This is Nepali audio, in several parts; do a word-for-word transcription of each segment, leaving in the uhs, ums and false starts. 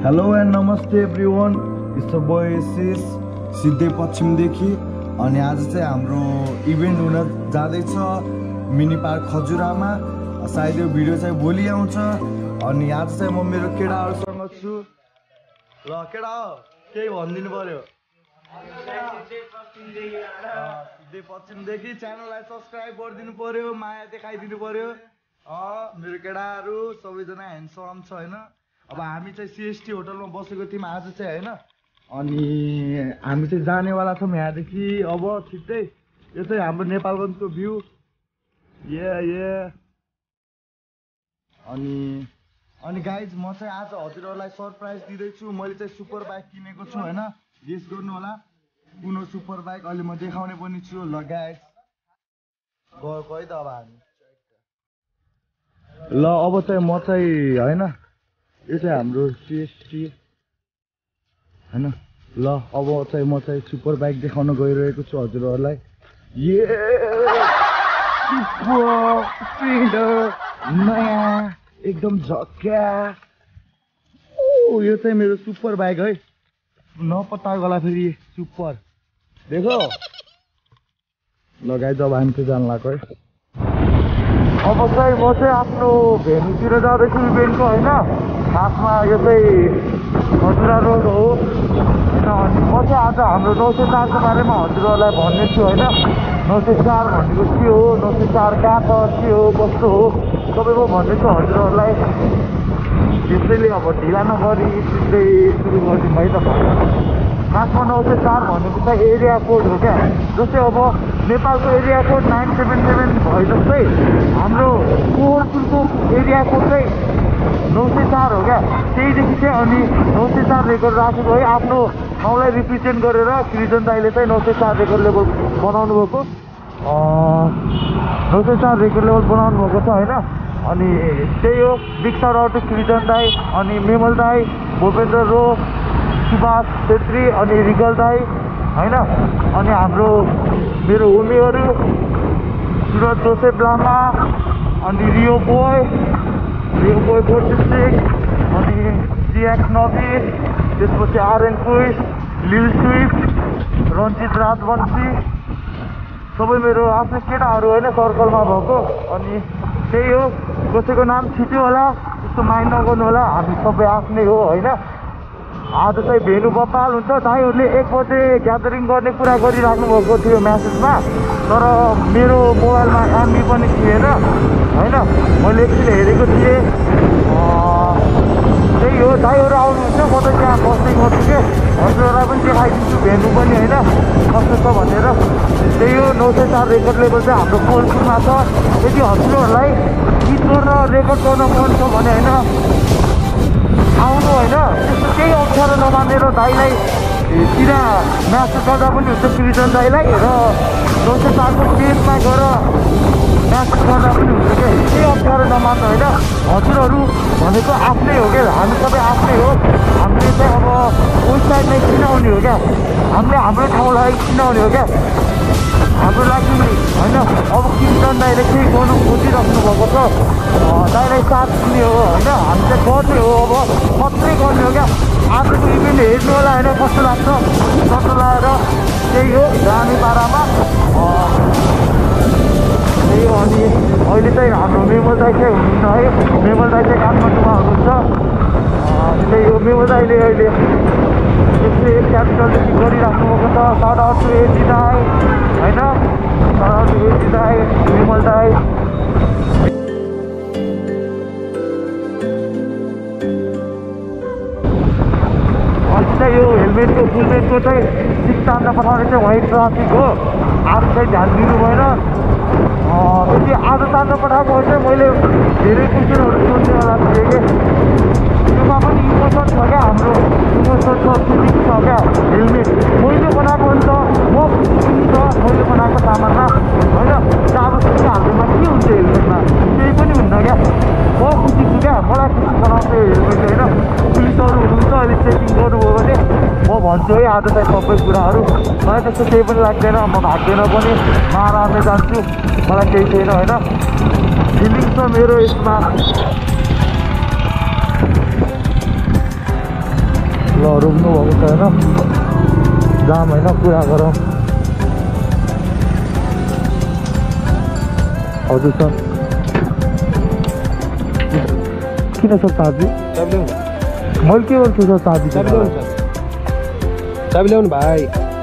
हेलो एन्ड नमस्ते एभ्रिवान, इट्स अ बोय एसिस सिद्धे पश्चिमदेखि। अनि आज चाहिँ हाम्रो इभेन्ट हुन जाँदैछ मिनी पार्क खजुरामा। सायद यो भिडियो चाहिँ भोलि आउँछ। अनि आज चाहिँ म मेरो केटाहरूसँग छु। ल केटा हो, केही भनिदिनु पर्यो। सिद्धे पश्चिमदेखि च्यानललाई सब्सक्राइब गरिदिनु पर्यो, माया देखाइदिनु पर्यो। मेरो केटाहरू सबैजना ह्यान्डसम छ होइन। अब हामी चाहिँ सिएसटी होटलमा बसेको थियौँ आज चाहिँ होइन। अनि हामी चाहिँ जानेवाला छौँ यहाँदेखि अब छिट्टै। यो चाहिँ हाम्रो नेपालगञ्जको भ्यू ये ये अनि अनि गाइज म चाहिँ आज हजुरहरूलाई सरप्राइज दिँदैछु। मैले चाहिँ सुपर बाइक किनेको छु होइन, गेस गर्नु होला कुन हो सुपर बाइक। अहिले म देखाउने पनि छु। ल गाइज गएको है त अब हामी। ल अब चाहिँ म चाहिँ होइन, यो चाहिँ हाम्रो सिएसटी होइन। ल अब चाहिँ म चाहिँ सुपर बाइक देखाउन गइरहेको छु हजुरहरूलाई। ये नयाँ एकदम झक्या। ओ यो चाहिँ मेरो सुपर बाइक है, नपत्ता गला फेरि सुपर देखो। लगाइ जब हामी चाहिँ जानु लाग्यो है। अब चाहिँ म चाहिँ आफ्नो भेन्यूतिर जाँदैछु इभेन्टको होइन। खासमा यो चाहिँ खजुरा रोड हो होइन। अनि म चाहिँ आज हाम्रो नौ सय चारको बारेमा हजुरहरूलाई भन्ने छु होइन। नौ सय चार भनेको के हो, नौ सय चार कहाँ छ, के हो, कस्तो हो, सबै म भन्ने छु हजुरहरूलाई। त्यसैले अब ढिला नगरी सिधै सुरु गरिदिउँ है त। खासमा नौ सय चार भनेको चाहिँ एरिया कोड हो क्या। जस्तै अब नेपालको area code nine seven seven भए जस्तै हाम्रो कोहलपुरको एरिया कोड चाहिँ नौ सय चार हो क्या। त्यहीदेखि चाहिँ अनि नौ सय चार रेकर्ड राखेको है। आफ्नो ठाउँलाई रिप्रेजेन्ट गरेर सृजन दाइले चाहिँ नौ सय चार रेकर्ड लेभल बनाउनु भएको, नौ सय चार रेकर्ड लेभल बनाउनु भएको छ होइन। अनि त्यही हो, बिग साउट आउट सृजन दाई, अनि मेमल दाई, भूपेन्द्र रो, सुभाष छेत्री, अनि रिगल दाई होइन। अनि हाम्रो मेरो होमीहरू सुरज जोसेफ लामा, अनि Rio boy, Rio boy forty six, अनि जिएक्स नबी, त्यसपछि आरएन क्विस, लिल स्विफ्ट, रञ्जित राजवंशी, सबै मेरो आफ्नै केटाहरू होइन सर्कलमा भएको। अनि त्यही हो, कसैको नाम छिट्यो होला त्यस्तो माइन्ड नगर्नु होला, हामी सबै आफ्नै हो होइन। आज चाहिँ भेनु बपाल हुन्छ। दाइहरूले एक बजे ग्यादरिङ गर्ने कुरा गरिराख्नु भएको थियो म्यासेजमा, तर मेरो मोबाइलमा एमबी पनि थिएन होइन। मैले एकछिन हेरेको थिएँ। त्यही हो, दाइहरू आउनुहुन्छ, म त त्यहाँ बस्दै गर्छु कि हजुरहरूलाई पनि देखाइदिन्छु भेनु पनि होइन कस्तो छ भनेर। त्यही हो, नौ सय चार रेकर्ड लेभल चाहिँ हाम्रो कोलपुरमा छ। यदि हजुरहरूलाई गीत गर्न रेकर्ड गर्न मन छ भने होइन आउनु होइन। त्यस्तो केही अप्ठ्यारो नमानेर दाइलाई सिधा म्यासेज गर्दा पनि हुन्छ सृजन दाइलाई, र नौ सय चारको पेजमा गएर म्यासेज गर्दा पनि हुन्छ क्या। केही अप्ठ्यारो नमान्नु होइन। हजुरहरू भनेको आफ्नै हो क्या, हामी सबै आफ्नै हो। हामीले चाहिँ अब वेबसाइटमै किन आउने हो क्या, हामीले हाम्रो ठाउँलाई किन आउने हो क्या हाम्रो लागि होइन। अब किर्तन दाइले केही गर्नु खोजिराख्नु भएको छ, दाइलाई साथ दिने हो होइन। हामी चाहिँ गर्ने हो, अब मात्रै गर्ने हो क्या। आजको इभेन्ट हेर्नु होला होइन कस्तो लाग्छ, कस्तो लागेर। त्यही हो जाने पारामा त्यही हो। अनि अहिले चाहिँ हाम्रो मेमल दाइ चाहिँ हुनुहुन्न है, मेमल दाइ चाहिँ काठमाडौँमा हुनुहुन्छ। त्यही हो, मेमल दाइले अहिले त्यसले क्यापिटलदेखि गरिराख्नु भएको छ। साउट आउट टु एटी दाई होइन, साउट आउट टु एटी दाई, मेमल दाई। अनि चाहिँ यो हेलमेटको फुलमेटको चाहिँ सिट तान्न पठाउने चाहिँ वाइट ट्राफिक हो। आज चाहिँ ध्यान दिनु भएन। यदि आज तान्न पठाएको भए चाहिँ मैले धेरै क्वेसनहरू सोध्ने वाला थिएँ कि त्योमा पनि इमोसन छ क्या, हाम्रो इमोसन छ, फिलिङ छ क्या। हेलमेट मैले बनाएको हो नि त, म खुसी छ मैले बनाएको सामानमा होइन। अब खुसी हाल्नुमा के हुन्छ हेलमेटमा, केही पनि हुन्न क्या। म खुसी छु क्या, मलाई खुसी बनाउँछ हेलमेट होइन। पुलिसहरू हुनुहुन्छ अहिले चेकिङ गर्नुभयो भने म भन्छु है आज चाहिँ सबै कुराहरू। मलाई त्यस्तो केही पनि लाग्दैन, म भाग्दैन पनि, म आरामले जान्छु, मलाई केही छैन होइन। फिलिङ छ मेरो यसमा। ल रोक्नु भएको छैन जाम होइन कुरा गरौँ हजुर सर किन सर चाबी मैले के गर्छु सर चाबी चाबी ल्याउनु भाइ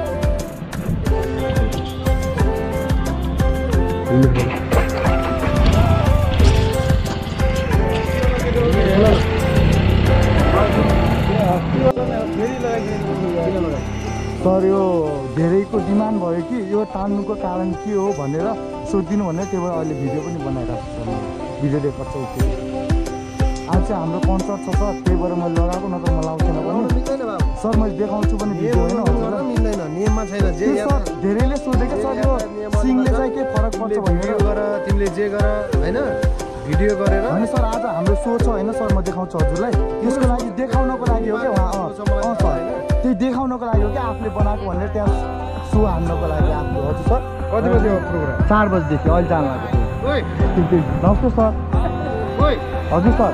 सर यो धेरैको डिमान्ड भयो कि यो तान्नुको कारण के हो भनेर सोधिदिनु भनेर त्यही भएर अहिले भिडियो पनि बनाइरहेको छु सर भिडियो रेकर्ड छ त्यो आज चाहिँ हाम्रो कन्सर्ट छ सर त्यही भएर मैले लगाएको नत्र म लाउँथेन पनि सर मैले देखाउँछु पनि भिडियो होइन मिल्दैन नियममा छैन जे सर धेरैले सोधेको सर यो सिङले चाहिँ के फरक पर्छ भनेर गर तिमीले जे गर होइन भिडियो गरेर होइन सर आज हाम्रो सो छ होइन सर म देखाउँछु हजुरलाई त्यसको लागि देखाउनको लागि हो क्या उहाँ अँ सर त्यही देखाउनको लागि हो क्या आफूले बनाएको भनेर त्यहाँ सो हान्नको लागि आफू हजुर सर कति बजी हो प्रोग्राम चार बजीदेखि अहिले जानु आएको नमस्ते सर हजुर सर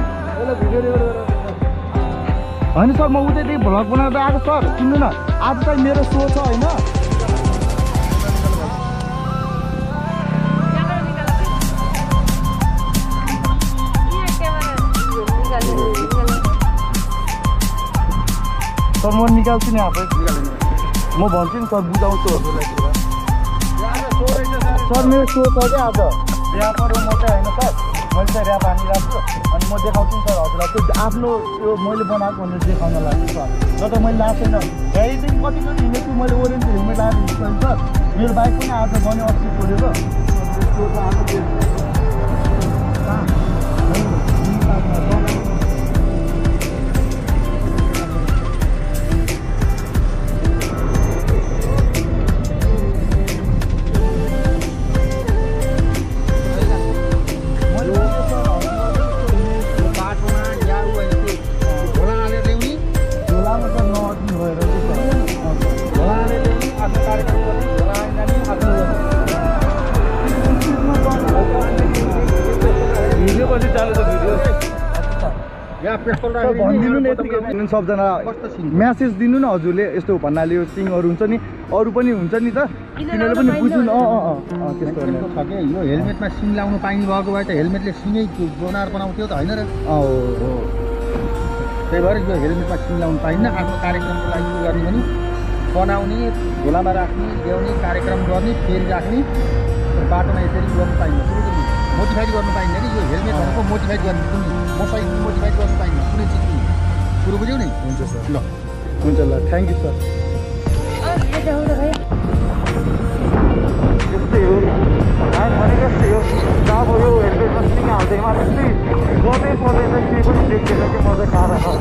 होइन सर म उतैदेखि भ्लग बनाएर आएको सर सुन्नु न आज चाहिँ मेरो सो छ होइन सर म निकाल्छु नि आफै म भन्छु नि सर बुझाउँछु सर मेरो सो छ क्या आज ऱ्याप अरू मात्रै होइन सर मैले चाहिँ ऱ्याप हानिरहेको छु अनि म देखाउँछु नि सर हजुरलाई त्यो आफ्नो यो मैले बनाएको भनेर देखाउन लाग्छु सर र त मैले लाएको छैन यहीँदेखि कति कति हिँडेको छु मैले ओरेन्ज हेलमेट लगाएर हिँडेको सर मेरो बाइक पनि आज बन्यो अस्ति छोडेको सो त आएको थियो भनिदिनु न सबजना म्यासेज दिनु न हजुरले यस्तो भन्नाले यो सिङहरू हुन्छ नि अरू पनि हुन्छ नि त तिनीहरूले पनि बुझ्नु न अँ अँ अँ त्यस्तो छ कि यो हेलमेटमा सिङ लाउनु पाइने भएको भए त हेलमेटले सिङै बनाएर बनाउँथ्यो त होइन र अँ हो हो त्यही भएर यो हेलमेटमा सिङ लाउनु पाइन्न आफ्नो कार्यक्रमको लागि गर्ने पनि बनाउने झोलामा राख्ने ल्याउने कार्यक्रम गर्ने फेरि राख्ने बाटोमा यसरी गर्नु पाइन्न मोडिफाइड गर्नु पाइन्न कि यो हेलमेट भनेको मोडिफाइड गर्नु कुनै मोटरसाइकल मोडिफाइड गर्नु पाइन्न कुनै चिज कुरो बुझ्यौ नि हुन्छ सर ल हुन्छ ल थ्याङ्क यू सर त्यस्तै हो भनेको जस्तै हो अब यो हेलमेटमा सिङ हाल्दैमा त्यस्तै गर्नै पर्दैन केही पनि देख्दैन कि म चाहिँ कारण हो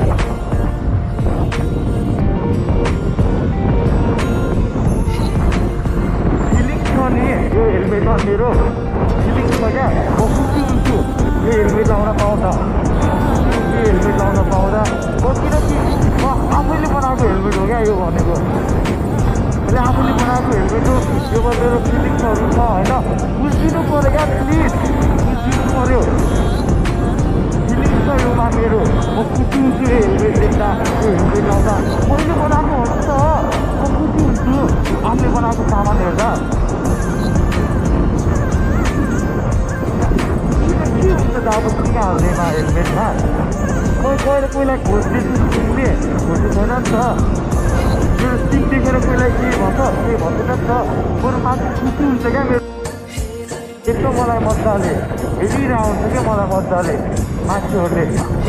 फिलिङ्स छ नि यो हेलमेटमा मेरो फिलिङ्स छ क्या म खुसी हुन्छु यो हेलमेट लाउन पाउँदा यो हेलमेट लाउन पाउँदा म किनकि म आफैले बनाएको हेलमेट हो क्या यो भनेको मैले आफूले बनाएको हेलमेट हो योमा मेरो फिलिङ्सहरू छ होइन बुझिदिनु पऱ्यो क्या प्लिज बुझिदिनु पऱ्यो फिलिङ्स छ योमा मेरो म खुसी हुन्छु यो हेलमेट देख्दा यो हेलमेट लाउँदा मैले बनाएको हो नि त म खुसी हुन्छु आफूले बनाएको सामान हेर्दा के हुन्छ त अब किन हाल्दैमा हेलमेटमा मैले कहिले पहिला खोज्दैछु सिङले खोज्नु छैन नि त मेरो सिङ देखेर पहिला के भन्छ के भन्दैन नि त बरु मान्छे खुसी हुन्छ क्या मेरो यस्तो मलाई मजाले हेरिरहेको हुन्छ क्या मलाई मजाले मान्छेहरूले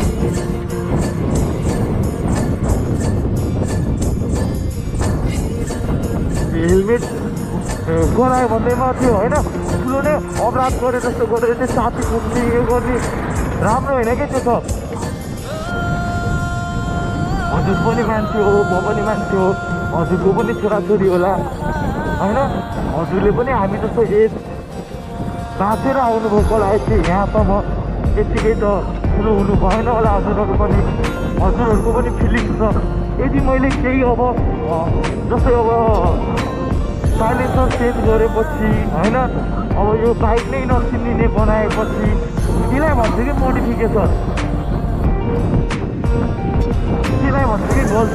हेलमेट गरायो भन्दैमा थियो होइन ठुलो नै अपराध गरे जस्तो गरेर चाहिँ साथी कुद्ने यो गर्ने राम्रो होइन क्या त्यो त हजुर पनि मान्छे हो म पनि मान्छे हो हजुरको पनि छोराछोरी होला होइन हजुरले पनि हामी जस्तो एज बाँचेर आउनुभएको होला यति यहाँसम्म यत्तिकै त ठुलो हुनु भएन होला हजुरहरू पनि हजुरहरूको पनि फिलिङ्स छ यदि मैले केही अब जस्तै अब साइलेन्सर चेन्ज गरेपछि होइन अब यो बाइक नै नचिनिने बनाएपछि त्यसलाई भन्छु कि मोडिफिकेसन त्यसलाई भन्छु कि गल्ती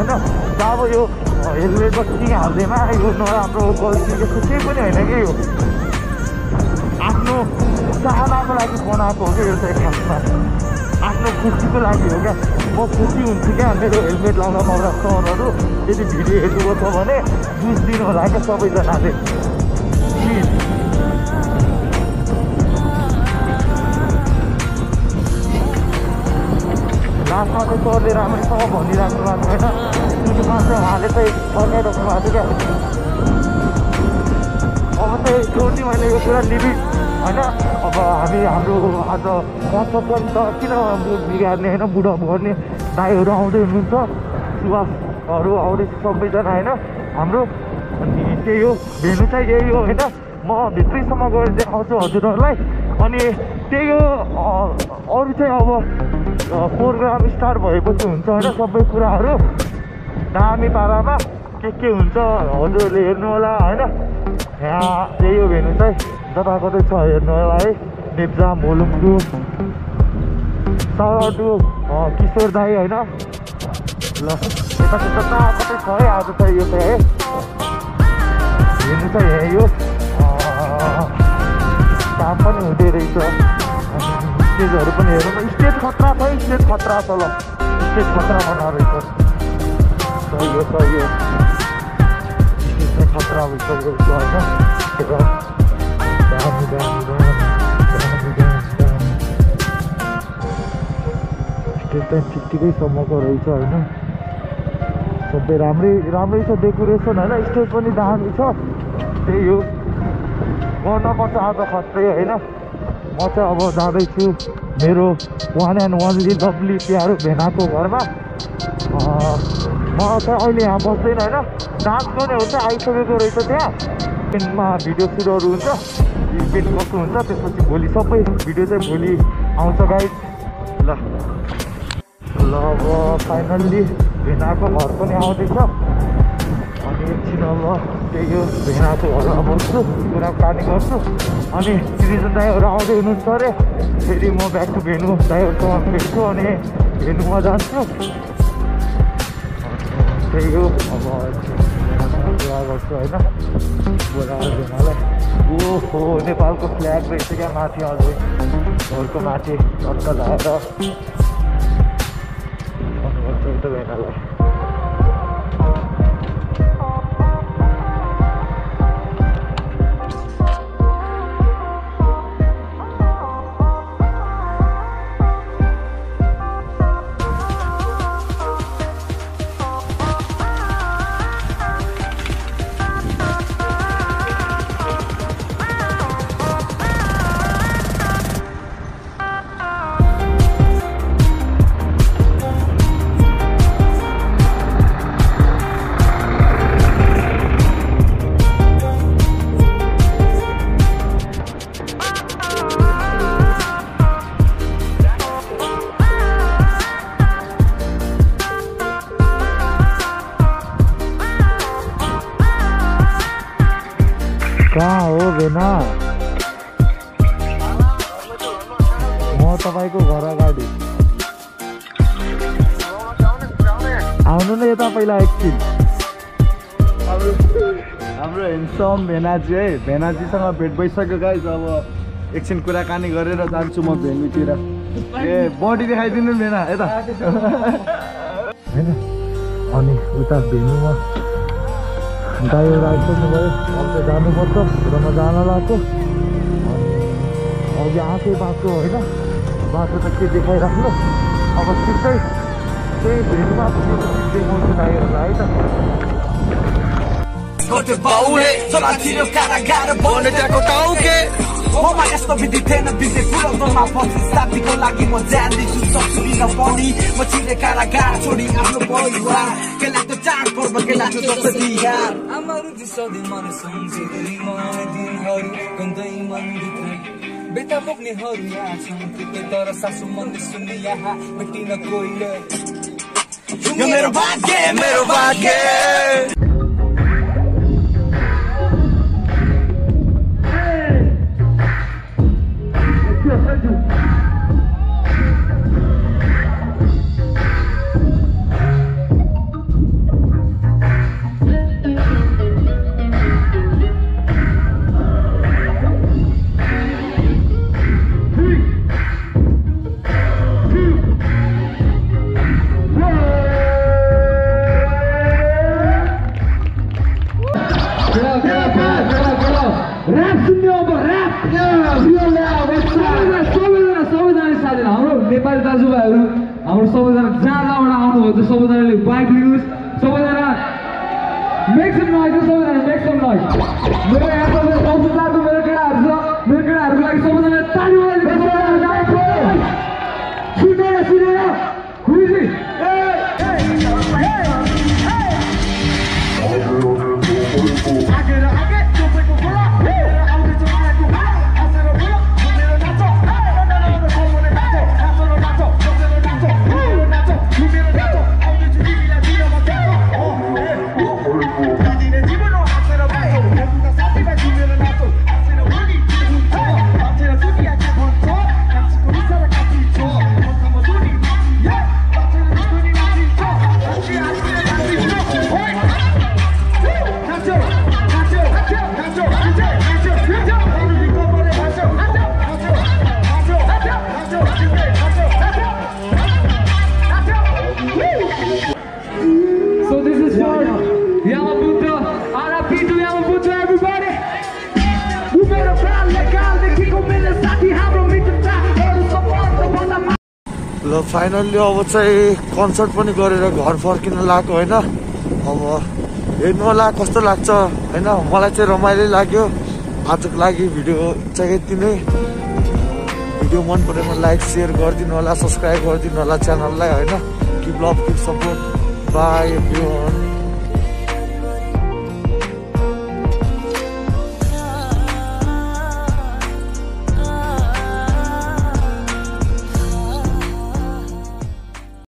होइन। अब यो हेलमेट बत्ती हाल्दैमा यो नराम्रो गल्ती यस्तो केही पनि होइन कि यो आफ्नो चाहनाको लागि बनाएको हो कि यो चाहिँ खासमा आफ्नो खुसीको लागि हो क्या। म खुसी हुन्छु क्या मेरो हेलमेट लाउन पाउँदा सरहरू यदि भिडियो हेर्नुभएको छ भने बुझिदिनु होला क्या सबैजनाले। लास्टमा चाहिँ सरले राम्रैसँग भनिराख्नु भएको छैन, सुरुमा चाहिँ उहाँले चाहिँ फर्काइराख्नु भएको थियो क्या। अब चाहिँ छोड्ने मैले यो कुरा लिमिट होइन। अब हामी हाम्रो आज कन्सर्ट त किन बिगार्ने होइन, बुढा गर्ने दाइहरू आउँदै हुनुहुन्छ, सुवासहरू आउँदैछ सबैजना होइन हाम्रो। अनि त्यही हो भेन्यु चाहिँ यही हो होइन। म भित्रैसम्म गएर देखाउँछु हजुरहरूलाई। अनि त्यही हो अरू चाहिँ अब प्रोग्राम स्टार्ट भएपछि हुन्छ होइन सबै कुराहरू दामी पारामा के के हुन्छ हजुरहरूले हेर्नु होला होइन। यहाँ त्यही हो भेन्यु चाहिँ जताकतै छ हेर्नु होला है। नेप्जा मोलुङटु साउटु किशोर दाई होइन। ल यता जताकतै छ है आज चाहिँ यो चाहिँ है हेर्नु चाहिँ यही हो। काम पनि हुँदै रहेछ, स्टेजहरू पनि हेर्नु। स्टेज खतरा छ है, स्टेज खतरा छ। ल स्टेज खतरा बनाएर रहेछ, सही हो सही हो। स्टेज चाहिँ खतरा भइसकेको छ होइन। दामी दामी दामी दामी स्टेज चाहिँ ठिक ठिकैसम्मको रहेछ होइन। सबै राम्रै राम्रै छ डेकोरेसन होइन। स्टेज पनि दामी छ। त्यही हो गर्नुपर्छ आज खत्रै होइन। म चाहिँ अब जाँदैछु मेरो वान एन्ड वानली लभली प्यारो भेनाको घरमा। म चाहिँ अहिले यहाँ बस्दैन होइन, डान्स गर्ने हुन्छ आइसकेको रहेछ त्यहाँ। इभेन्टमा भिडियो सुटहरू हुन्छ, इभेन्ट कस्तो हुन्छ त्यसपछि भोलि सबै भिडियो चाहिँ भोलि आउँछ गाइड। ल ल अब फाइनल्ली भेनाको घर पनि आउँदैछ। अनि एकछिन अब त्यही हो भेनाको घरमा बस्छु, कुराकानी गर्छु। अनि सिटिजन दाइहरू आउँदै हुनुहुन्छ अरे, फेरि म ब्याक टु भेन्यु दाइहरूसँग भेट्छु अनि भेन्युमा जान्छु। त्यही हो अब कुरा गर्छु होइन बोलाएर भेनालाई। ओहो नेपालको फ्ल्याग रहेछ क्या माथि, अझै घरको माथि टक्क लगाएर भन्नुपर्छ एउटा भेनालाई। कहाँ हो भेना? म तपाईँको घर अगाडि। आउनु न यता पहिला एकछिन। हाम्रो हेन्डसम भेनाजी है, भेनाजीसँग भेट भइसक्यो गाइस। अब एकछिन कुराकानी गरेर जान्छु म भेन्यूतिर। ए बडी देखाइदिनु भेना यता होइन। अनि उता भेन्यूमा दाइहरू आइसक्नु भयो, अब चाहिँ जानुपर्छ र म जान लाग्छु। अनि अघि आएकै बाटो होइन, बाटो त के देखाइराख्नु। अब सिधै त्यही भेन्यूमा देखाउँछु दाइहरूलाई है त। ममा यस्तो विधि थिएन बिते पुराउनमा प्रतिस्थापीको लागि म जान्दैछु सक्छु दिन पनि म छिरे कारागार छोडी आफ्नो परिवार के लाग्दो चाड पर्व के लाग्दो दसैँ तिहार आमाहरू जिसाउँदै मन सम्झिँदै मलाई दिनहरू गन्दै मनभित्र बेटा बोक्नेहरू यहाँ छन् थुप्रै तर सासु मनले सुन्ने यहाँ भेटिन कोही यो मेरो भाग्य मेरो भाग्य। हाम्रो सबैजना जहाँ जहाँबाट आउनुभएको छ सबैजनाले बाइक लिनुहोस् सबैजना मेक सम नोइज सबैजना मेक सम नोइज मेरो यहाँ सबै औषधको मेरो केटाहरू छ मेरो केटाहरूको लागि सबैजना ताली बजाइदिनु सुनेर सुनेर खुसी ल फाइनल्ली अब चाहिँ कन्सर्ट पनि गरेर घर फर्किन लाग्यो होइन अब हेर्नु होला कस्तो लाग्छ होइन मलाई चाहिँ रमाइलो लाग्यो आजको लागि भिडियो चाहिँ यति नै भिडियो मन परेमा लाइक सेयर गरिदिनु होला सब्सक्राइब गरिदिनु होला च्यानललाई होइन keep love keep support bye everyone